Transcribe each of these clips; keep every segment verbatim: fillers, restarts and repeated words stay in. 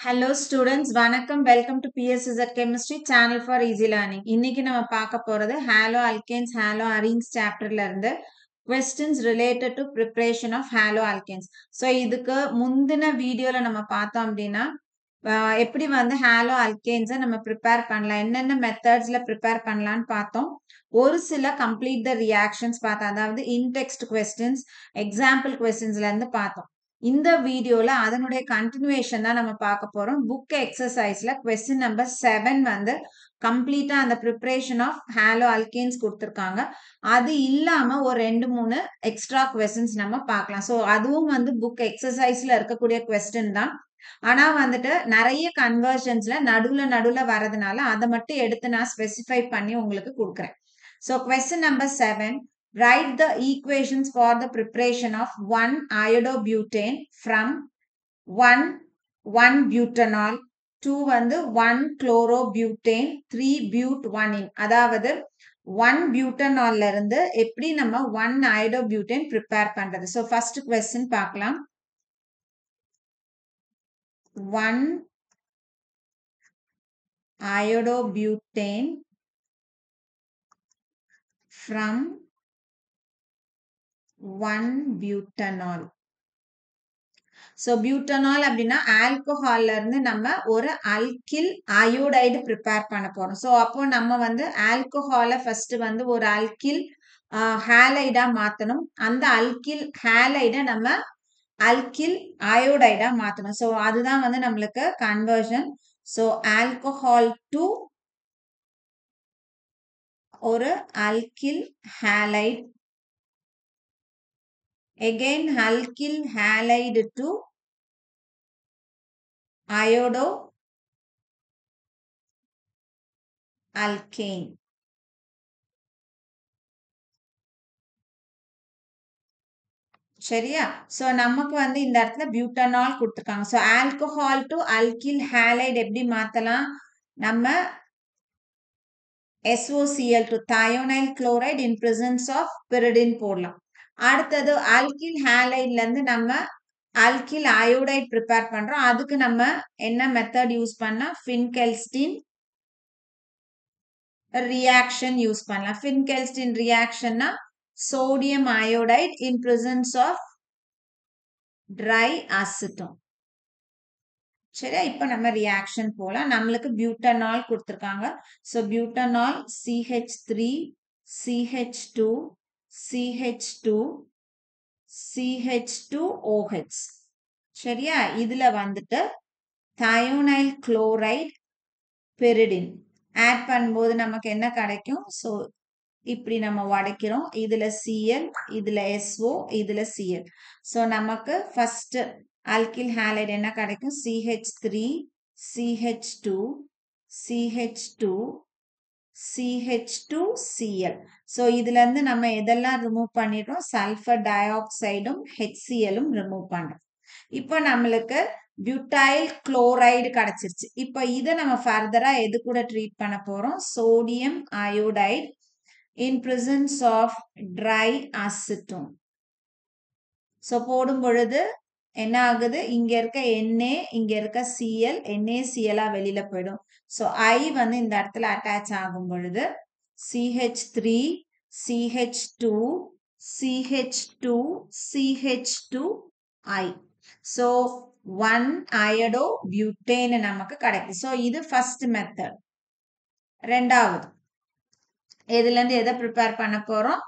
Hello students, வணக்கம். Welcome to P S Z Chemistry Channel for Easy Learning. இன்னைக்கு நம்ம பார்க்க போறது halo alkanes, halo arenes chapterல இருந்து questions related to preparation of halo alkanes. So இதுக்கு முந்தின வீடியோல நம்ம பார்த்தோம் அப்படின்னா எப்படி வந்து halo alkanes நம்ம prepare பண்ணலாம், என்னென்ன மெத்தட்ஸ்ல prepare பண்ணலாம்னு பார்த்தோம். ஒரு சில complete the reactions பார்த்தோம், அதாவது in text questions, example questionsல இருந்து பார்த்தோம். இந்த வீடியோல அதனுடைய கண்டினியூவேஷன் தான் நம்ம பார்க்க போறோம். புக் எக்ஸசைஸ்ல கொஸ்டின் நம்பர் செவன் வந்து கம்ப்ளீட்டா அந்த ப்ரிப்பரேஷன் ஆஃப் ஹாலோ அல்கேன்ஸ் கொடுத்துருக்காங்க. அது இல்லாம ஒரு ரெண்டு மூணு எக்ஸ்ட்ரா கொஸ்டின்ஸ் நம்ம பார்க்கலாம். ஸோ அதுவும் வந்து புக் எக்ஸசைஸ்ல இருக்கக்கூடிய கொஸ்டின் தான். ஆனா வந்துட்டு நிறைய கன்வர்ஷன்ஸ்ல நடுவுல நடுவுல வரதுனால அதை மட்டும் எடுத்து நான் ஸ்பெசிஃபை பண்ணி உங்களுக்கு கொடுக்குறேன். So question number seven, write the equations for the preparation of one iodobutane from one one butanol, two வந்து one chlorobutane, three but one in. அதாவது one butanol இருந்து எப்படி நம்ம one iodobutane prepare பண்றது. So first question பார்க்கலாம். one iodobutane from one butanol. So butanol அப்படின்னா ஆல்கஹால்ல இருந்து நம்ம ஒரு அல்கில் அயோடைடு ப்ரிப்பேர் பண்ண போறோம். ஸோ அப்போ நம்ம வந்து ஆல்கஹாலை ஃபர்ஸ்ட் வந்து ஒரு அல்கில் ஹேலைடா மாத்தணும். அந்த அல்கில் ஹேலைடை நம்ம அல்கில் அயோடைடா மாத்தணும். ஸோ அதுதான் வந்து நம்மளுக்கு கன்வர்ஷன். ஸோ ஆல்கஹால் டு ஒரு alkyl halide, again alkyl halide to iodo alkane. சரியா? சோ நமக்கு வந்து இந்த இடத்துல பியூட்டனால் கொடுத்திருக்காங்க. So alcohol to alkyl halide எப்படி மாத்தலாம்? நம்ம S O C l to thionyl chloride in presence of pyridine போடலாம். அடுத்தது அல்கில் ஹேலைட்ல இருந்து நம்ம அல்கில் அயோடைட் ப்ரிப்பேர் பண்றோம். அதுக்கு நம்ம என்ன மெத்தட் யூஸ் பண்ணா ஃபின்கெல்ஸ்டின் ரியாக்ஷன் யூஸ் பண்ணலாம். ஃபின்கெல்ஸ்டின் ரியாக்ஷன்னா sodium iodide in presence of dry acetone. சரியா? இப்ப நம்ம ரியாக்ஷன் போலாம். நம்மளுக்கு பியூட்டனால் கொடுத்திருக்காங்க. So butanol C H three C H two C H two C H two O H. சரியா? இதுல வந்துட்டு thionyl chloride pyridine ஆட் பண்ணும்போது நமக்கு என்ன கிடைக்கும்? சோ இப்படி நம்ம உடைக்கிறோம். இதுல Cl, இதுல S O, இதுல Cl. சோ நமக்கு ஃபர்ஸ்ட் அல்கில் ஹேலைட் என்ன கிடைக்கும்? C H three C H two C H two C H two Cl. So இதுல இருந்து நம்ம எதெல்லாம் ரிமூவ் பண்ணிடுறோம்? சல்பர் டை ஆக்சைடும் HClம் ரிமூவ் பண்றோம். இப்போ நம்மளுக்கு பியூட்டைல் குளோரைடு கிடைச்சிருச்சு. இப்போ இதை நம்ம ஃபர்தரா எது கூட ட்ரீட் பண்ண போறோம்? Sodium iodide in presence of dry acetone. So போடும் பொழுது என்ன ஆகுது? இங்க இருக்க Na, இங்க இருக்க Cl, NaCl வெளியில போயிடும். சோ I வந்து இந்த இடத்துல அட்டாச் ஆகும் பொழுது C H three C H two C H two C H two I. So one iodobutane நமக்கு கிடைக்கும். சோ இது ஃபர்ஸ்ட் மெத்தட். ரெண்டாவது எதுல இருந்து எதை ப்ரிப்பேர் பண்ண போறோம்?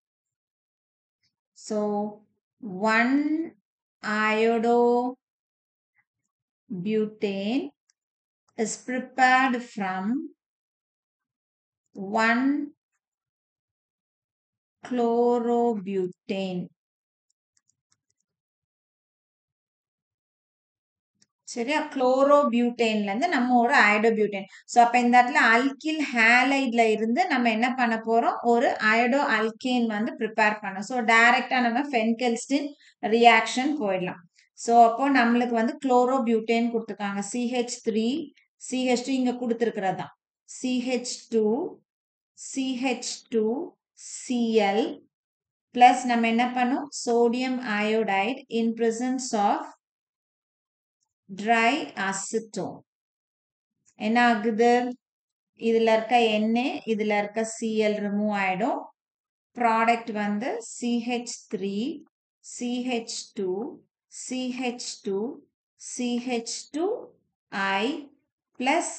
So one iodobutane is prepared from one chlorobutane. சரியா? குளோரோபியூட்டேன்ல இருந்து நம்ம ஒரு அயோடோபியூட்டேன். சோ அப்ப இந்த இடத்துல அல்கில் ஹேலைட்ல இருந்து நம்ம என்ன பண்ண போறோம்? ஒரு அயோடோ அல்கேன் வந்து ப்ரிப்பேர் பண்ணோம். சோ டைரக்டா நம்ம ஃபென்கெல்ஸ்டின் ரியாக்ஷன் போயிடலாம். சோ அப்போ நம்மளுக்கு வந்து குளோரோபியூட்டேன் கொடுத்திருக்காங்க. C H three C H two இங்க கொடுத்திருக்கிறது தான். C H two C H two Cl plus நம்ம என்ன பண்ணோம்? Sodium iodide in presence of dry acetone என்ன ஆகுது இதுல இருக்க Na இதுல இருக்க Cl ரிமூவ் ஆயிடும் ப்ராடக்ட் வந்து C H three C H two C H two C H two I plus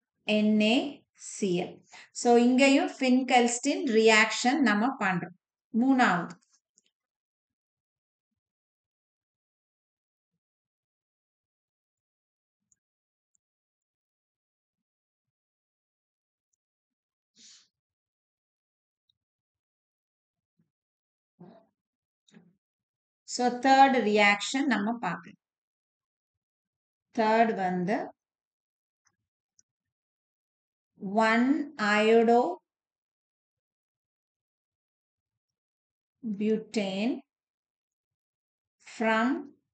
NaCl so இங்கேயும் Finckelstein reaction நம்ம பண்றோம் மூணாவது so third reaction நம்ம பார்க்கலாம் third வந்து one iodo butane from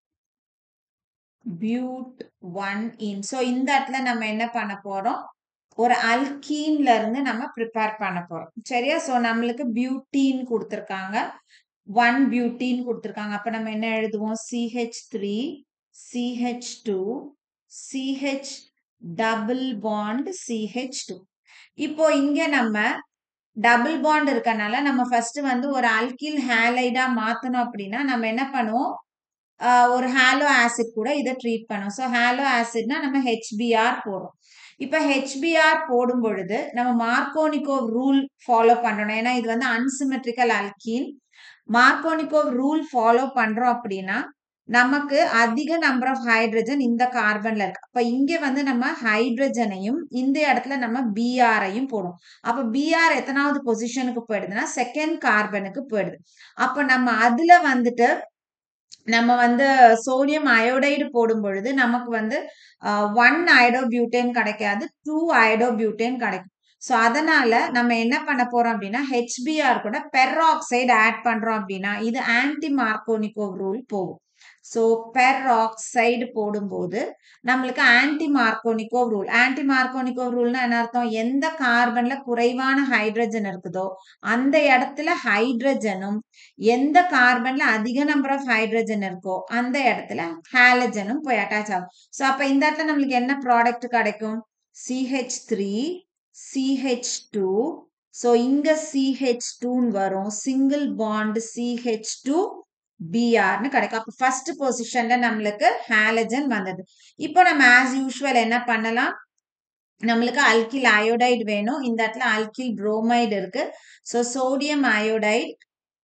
but one in so இந்த இடத்துல நம்ம என்ன பண்ண போறோம் ஒரு அல்கீன்ல இருந்து நம்ம ப்ரிப்பேர் பண்ண போறோம் சரியா சோ நம்மளுக்கு பியூட்டீன் கொடுத்திருக்காங்க one butene கொடுத்திருக்காங்க அப்ப நம்ம என்ன எழுதுவோம் C H three C H two C H double bond C H two இப்போ இங்க நம்ம டபுள் பாண்ட் இருக்கனால நம்ம ஃபர்ஸ்ட் வந்து ஒரு அல்கில் ஹாலைடா மாத்தணும் அப்படின்னா நம்ம என்ன பண்ணுவோம் ஒரு ஹாலோ ஆசிட் கூட இதை ட்ரீட் பண்ணுவோம் ஸோ ஹாலோ ஆசிட்னா நம்ம H B R போடுறோம் இப்ப H B R போடும் பொழுது நம்ம மார்கோனிகோவ் ரூல் ஃபாலோ பண்ணணும் ஏன்னா இது வந்து unsymmetrical alkene Markovnikov rule follow பண்றோம் அப்படின்னா நமக்கு அதிக நம்பர் ஆஃப் ஹைட்ரஜன் இந்த கார்பன்ல இருக்கு அப்ப இங்க வந்து நம்ம ஹைட்ரஜனையும் இந்த இடத்துல நம்ம பிஆரையும் போடும் அப்ப பிஆர் எத்தனாவது பொசிஷனுக்கு போயிடுதுன்னா செகண்ட் கார்பனுக்கு போயிடுது அப்ப நம்ம அதுல வந்துட்டு நம்ம வந்து சோடியம் அயோடைடு போடும் பொழுது நமக்கு வந்து ஒன் அயோடோ பியூட்டேன் கிடைக்காது டூ அயோடோ பியூட்டேன் கிடைக்கும் ஸோ அதனால நம்ம என்ன பண்ண போறோம் அப்படின்னா H B R கூட பெர்ஆக்சைடு ஆட் பண்றோம் அப்படின்னா இது ஆன்டி மார்கோனிகோவ் ரூல் போகும் ஸோ பெர்ஆக்சைடு போடும்போது நம்மளுக்கு anti Markovnikov rule anti Markovnikov ரூல்னா என்ன அர்த்தம் எந்த கார்பன்ல குறைவான ஹைட்ரஜன் இருக்குதோ அந்த இடத்துல ஹைட்ரஜனும் எந்த கார்பன்ல அதிக நம்பர் ஆஃப் ஹைட்ரஜன் இருக்கோ அந்த இடத்துல ஹாலஜனும் போய் அட்டாச் ஆகும் ஸோ அப்ப இந்த இடத்துல நம்மளுக்கு என்ன ப்ராடக்ட் கிடைக்கும் C H three C H two so இங்க C H two வரும் single bond C H two B R னு கிடைக்கும் அப்ப ஃபர்ஸ்ட் பொசிஷன்ல நம்மளுக்கு ஹாலஜன் வந்தது இப்போ நம்ம ஆஸ் யூஷுவல் என்ன பண்ணலாம் நம்மளுக்கு அல்கில் அயோடைடு வேணும் இந்த இடத்துல அல்கில் புரோமைடு இருக்கு so sodium iodide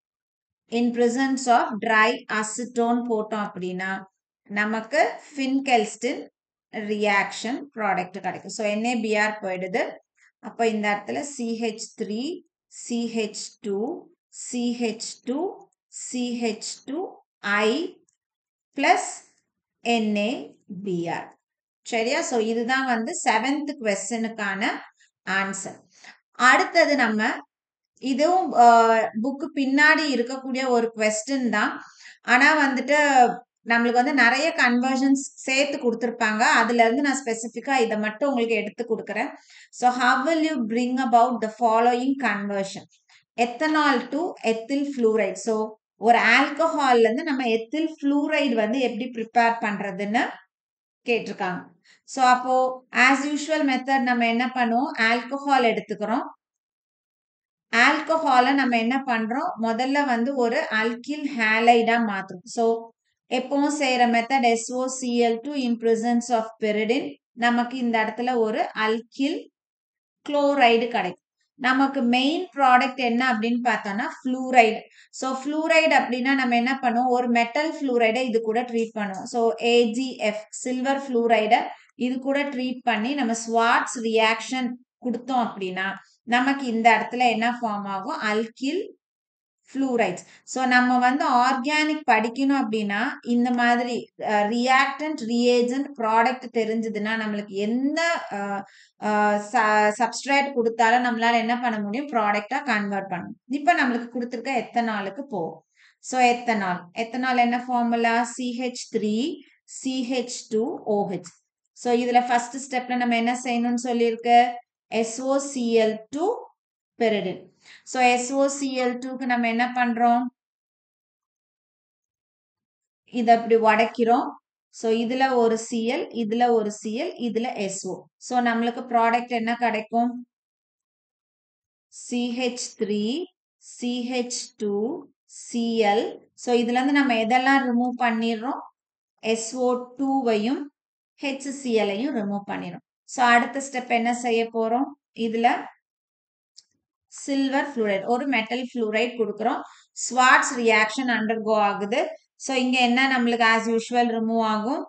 in presence of dry acetone போட்டோம் அப்படின்னா நமக்கு Finckelstein reaction product கிடைக்கும் so N A B R போயிடுது அப்போ இந்த இடத்துல C H three C H two C H two C H two I plus N A B R சரியா so இதுதான் வந்து செவன்த் கொஸ்டினுக்கான ஆன்சர் அடுத்தது நம்ம இதுவும் புக்கு பின்னாடி இருக்கக்கூடிய ஒரு கொஸ்டின் தான் ஆனா வந்துட்டு நம்மளுக்கு வந்து நிறைய கன்வர்ஷன்ஸ் சேர்த்து கொடுத்துருப்பாங்க அதுல இருந்து நான் ஸ்பெசிஃபிக்கா இதை மட்டும் உங்களுக்கு எடுத்து கொடுக்குறேன் so how will you bring about the following conversion ethanol to ethyl fluoride so ஒரு ஆல்கஹால்ல இருந்து நம்ம எத்தில் ஃப்ளூரைடு வந்து எப்படி ப்ரிப்பேர் பண்றதுன்னு கேட்டிருக்காங்க ஸோ அப்போ ஆஸ் யூஷுவல் மெத்தட் நம்ம என்ன பண்ணுவோம் ஆல்கஹால் எடுத்துக்கிறோம் ஆல்கஹாலை நம்ம என்ன பண்றோம் முதல்ல வந்து ஒரு அல்கில் ஹாலைடா மாத்துறோம் ஸோ எப்பவும் செய்யற method S O C L two in presence of pyridine நமக்கு இந்த இடத்துல ஒரு அல்கில் குளோரைடு கிடைக்கும் நமக்கு மெயின் ப்ராடக்ட் என்ன அப்படின்னு பார்த்தோம்னா ஃப்ளூரைடு ஸோ ஃப்ளூரைடு அப்படின்னா நம்ம என்ன பண்ணுவோம் ஒரு மெட்டல் ஃப்ளூரைடை இது கூட ட்ரீட் பண்ணுவோம் so A G F silver ஃப்ளூரைடை இது கூட ட்ரீட் பண்ணி நம்ம ஸ்வார்ட்ஸ் ரியாக்ஷன் கொடுத்தோம் அப்படின்னா நமக்கு இந்த இடத்துல என்ன ஃபார்ம் ஆகும் அல்கில் ஃப்ளூரைட்ஸ் ஸோ நம்ம வந்து ஆர்கானிக் படிக்கணும் அப்படின்னா இந்த மாதிரி ரியாக்டன்ட் ரியேஜென்ட் ப்ராடக்ட் தெரிஞ்சதுன்னா நம்மளுக்கு எந்த சப்ஸ்ட்ரேட் கொடுத்தாலும் நம்மளால என்ன பண்ண முடியும் ப்ராடக்டா கன்வெர்ட் பண்ணணும் இப்போ நம்மளுக்கு கொடுத்துருக்க எத்தனாலுக்கு போகும் ஸோ எத்தனால் எத்தனால் என்ன formula C H three C H two O H so இதுல ஃபர்ஸ்ட் ஸ்டெப்ல நம்ம என்ன செய்யணும்னு சொல்லியிருக்கு S O C L two pyridine so S O C L two க்கு நம்ம என்ன பண்றோம் இத அப்படி உடைக்கிறோம் ஸோ இதுல ஒரு Cl, இதுல ஒரு Cl, இதுல S O. ஸோ நம்மளுக்கு ப்ராடக்ட் என்ன கிடைக்கும்? C H three, C H two, Cl. So இதுல இருந்து நம்ம எதெல்லாம் ரிமூவ் பண்ணிடுறோம்? S O two வையும் HCl ஐயும் ரிமூவ் பண்ணிடும். ஸோ அடுத்த ஸ்டெப் என்ன செய்ய போறோம்? இதுல சில்வர் fluoride, ஒரு மெட்டல் fluoride கொடுக்கிறோம். ஸ்வார்ட்ஸ் ரியாக்ஷன் அண்டர்கோ ஆகுது. ஸோ இங்க என்ன நம்மளுக்கு ஆஸ் யூஷுவல் ரிமூவ் ஆகும்?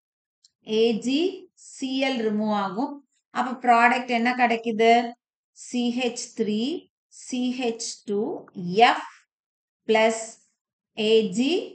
AgCl ரிமூவ் ஆகும். அப்ப ப்ராடக்ட் என்ன கிடைக்குது? C H three, C H two, F plus AgCl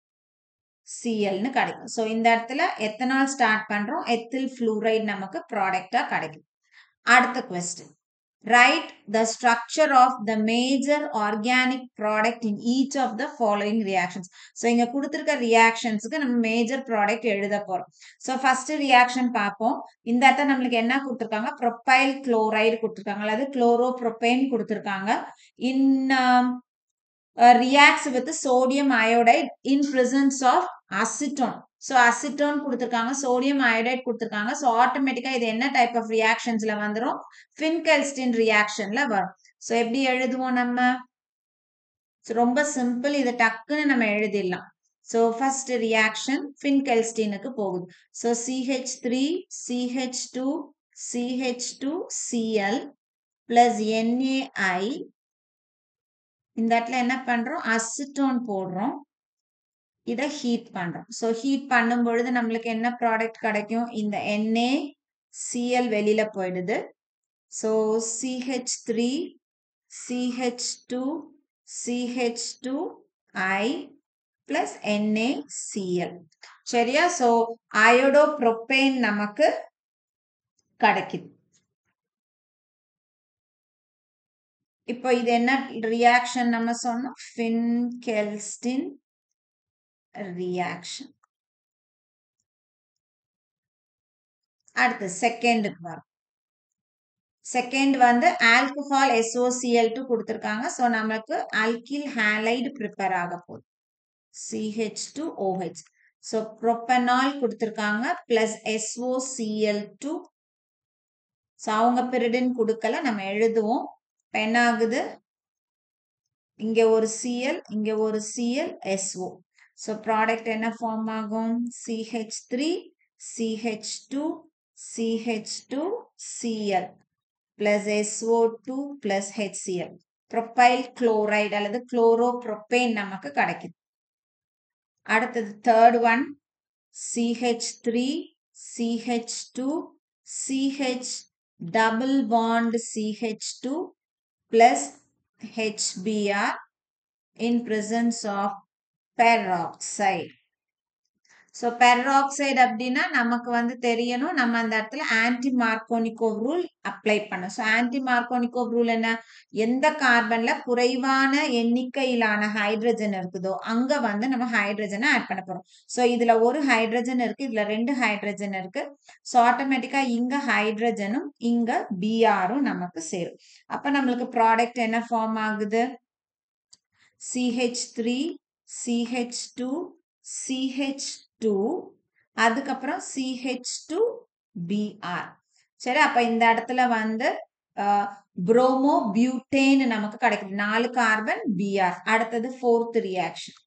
னு கிடைக்கும். ஸோ இந்த இடத்துல எத்தனால் ஸ்டார்ட் பண்றோம், எத்தில் fluoride நமக்கு ப்ராடக்டா கிடைக்கும். அடுத்த question, write the structure of the major organic product in each of the following reactions. So இங்க கொடுத்திருக்க reactionsக்கு நம்ம major product எழுத போறோம். So first reaction பார்ப்போம். இந்த இடத்துல நம்மளுக்கு என்ன கொடுத்திருக்காங்க? propyl chloride கொடுத்திருக்காங்க, அல்லது chloropropane கொடுத்திருக்காங்க. in um, uh, reacts with sodium iodide in presence of acetone. So acetone கொடுத்திருக்காங்க, sodium iodide கொடுத்திருக்காங்க. So ஆட்டோமேட்டிக்கா இது என்ன டைப் ஆஃப் ரியாக்ஷன்ஸ்ல வந்துரும்? Finkelstein reactionல வரும். So எப்படி எழுதுவோம் நம்ம? So ரொம்ப சிம்பிள், இது டக்குன்னு நம்ம எழுதிடலாம். So first reaction Finkelsteinக்கு போகுது. So C H three, C H two, C H two, Cl plus NaI. இந்த இடத்துல என்ன பண்றோம்? அசிட்டோன் போடுறோம், இத ஹீட் பண்றோம். சோ ஹீட் பண்ணும் பொழுது நம்மளுக்கு என்ன ப்ராடக்ட் கிடைக்கும்? இந்த NaCl வெளியில போயிடுது. So C H three, C H two, C H two I plus NaCl. சரியா? சோ அயோடோப்ரோபேன் நமக்கு கிடைக்குது. இப்போ இது என்ன ரியாக்ஷன் நம்ம சொன்னோம்? Finkelstein reaction. அடுத்து செகண்டுக்கு வரும். செகண்ட் வந்து alcohol S O C L two கொடுத்திருக்காங்க. சோ நமக்கு ஆல்கில் ஹாலைடு ப்ரிப்பேர் ஆக போகுது. C H two O H. So propanol கொடுத்திருக்காங்க plus S O C L two. So அவங்க pyridine கொடுக்கல, நம்ம எழுதுவோம். என்ன ஆகுது? இங்க ஒரு Cl, இங்க ஒரு Cl, S O. So product என்ன ஃபார்ம் ஆகும்? C H three, C H two, C H two, Cl plus S O two plus HCl. propyl chloride அல்லது chloropropane நமக்கு கிடைக்குது. அடுத்தது third one C H three, C H two, C H double bond C H two plus H B r in presence of peroxide. So peroxide அப்படின்னா நமக்கு வந்து தெரியணும், நம்ம அந்த இடத்துல ஆன்டி மார்கோனிகோவ் ரூல் அப்ளை பண்ணணும். ஸோ ஆன்டி மார்கோனிகோவ் ரூல் என்ன? எந்த கார்பன்ல குறைவான எண்ணிக்கையிலான ஹைட்ரஜன் இருக்குதோ அங்க வந்து நம்ம ஹைட்ரஜனை ஆட் பண்ண போறோம். ஸோ இதுல ஒரு ஹைட்ரஜன் இருக்கு, இதுல ரெண்டு ஹைட்ரஜன் இருக்கு. ஸோ ஆட்டோமேட்டிக்கா இங்க ஹைட்ரஜனும் இங்க பிஆரும் நமக்கு சேரும். அப்ப நம்மளுக்கு ப்ராடக்ட் என்ன ஃபார்ம் ஆகுது? C H three, C H two, C H two, அதுக்கப்புறம் C H two B r. சரி, அப்ப இந்த இடத்துல வந்து புரோமோ பியூட்டேன் நமக்கு கிடைக்குது. நாலு கார்பன் Br. அடுத்தது ஃபோர்த் ரியாக்ஷன்.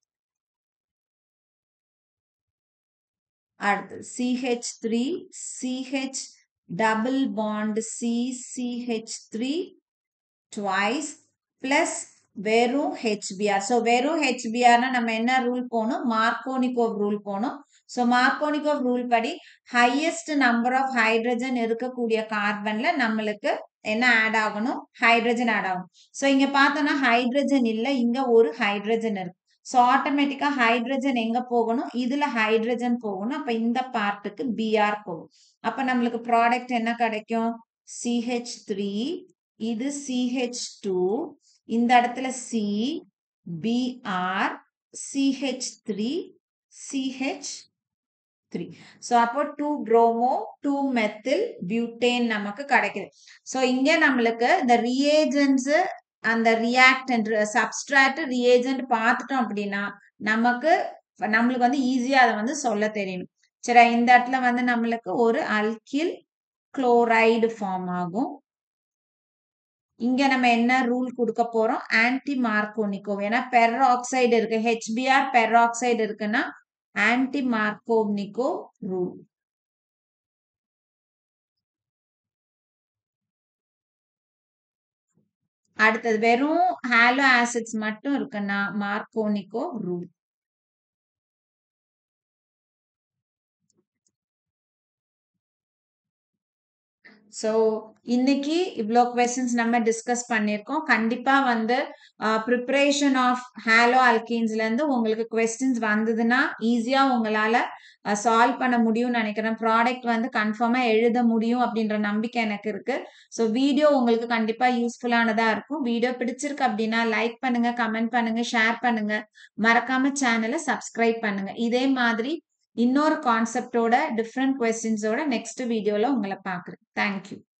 அடுத்தது C H three, C H double bond C C H three twice plus வெறும் H B r. சோ வெறும் H B r னா நம்ம என்ன ரூல் போணும்? மார்கோனிகோவ் ரூல் போணும். சோ மார்கோனிகோவ் ரூல் படி ஹையஸ்ட் நம்பர் ஆஃப் ஹைட்ரஜன் இருக்கக்கூடிய கார்பன்ல நம்மளுக்கு என்ன ஆட் ஆகணும்? ஹைட்ரஜன் ஆட் ஆகும். சோ இங்க பார்த்தோம்னா ஹைட்ரஜன் இல்ல, இங்க ஒரு ஹைட்ரஜன் இருக்கு. சோ ஆட்டோமேட்டிக்கா ஹைட்ரஜன் எங்க போகணும்? இதுல ஹைட்ரஜன் போகணும். அப்ப இந்த பார்ட்டுக்கு Br போகும். அப்ப நம்மளுக்கு ப்ராடக்ட் என்ன கிடைக்கும்? C H three, இது C H two, இந்த இடத்துல C, Br, C H three, C H three. So அப்போ two bromo, two methyl butane நமக்கு கிடைக்குது. So இங்க நம்மளுக்கு இந்த reagents அந்த reactant substrate reagent பார்த்துட்டோம் அப்படின்னா நமக்கு நம்மளுக்கு வந்து ஈஸியா அதை வந்து சொல்ல தெரியணும். சரி, இந்த இடத்துல வந்து நம்மளுக்கு ஒரு அல்கில் குளோரைடு ஃபார்ம் ஆகும். இங்க நம்ம என்ன ரூல் கொடுக்க போறோம்? Anti Markovnikov. ஏன்னா பெராக்சைடு இருக்கு, ஹெச்பிஆர் பெராக்சைடு இருக்குன்னா ஆன்டி மார்கோனிகோவ் ரூல். அடுத்தது வெறும் ஹாலோ ஆசிட்ஸ் மட்டும் இருக்குன்னா மார்கோனிகோவ் ரூல். ஸோ இன்னைக்கு இவ்வளோ கொஸ்டின்ஸ் நம்ம டிஸ்கஸ் பண்ணியிருக்கோம். கண்டிப்பா வந்து ப்ரிப்பரேஷன் ஆஃப் ஹாலோ அல்கீன்ஸ்ல இருந்து உங்களுக்கு கொஸ்டின்ஸ் வந்ததுன்னா ஈஸியா உங்களால சால்வ் பண்ண முடியும்னு நினைக்கிறேன். ப்ராடக்ட் வந்து கன்ஃபார்மா எழுத முடியும் அப்படின்ற நம்பிக்கை எனக்கு இருக்கு. ஸோ வீடியோ உங்களுக்கு கண்டிப்பா யூஸ்ஃபுல்லானதா இருக்கும். வீடியோ பிடிச்சிருக்கு அப்படின்னா லைக் பண்ணுங்க, கமெண்ட் பண்ணுங்க, ஷேர் பண்ணுங்க, மறக்காம சேனலை சப்ஸ்கிரைப் பண்ணுங்க. இதே மாதிரி இன்னொரு கான்செப்டோட டிஃப்ரெண்ட் கொஸ்டின்ஸோட நெக்ஸ்ட் வீடியோல உங்களை பார்க்குறேன். தேங்க்யூ.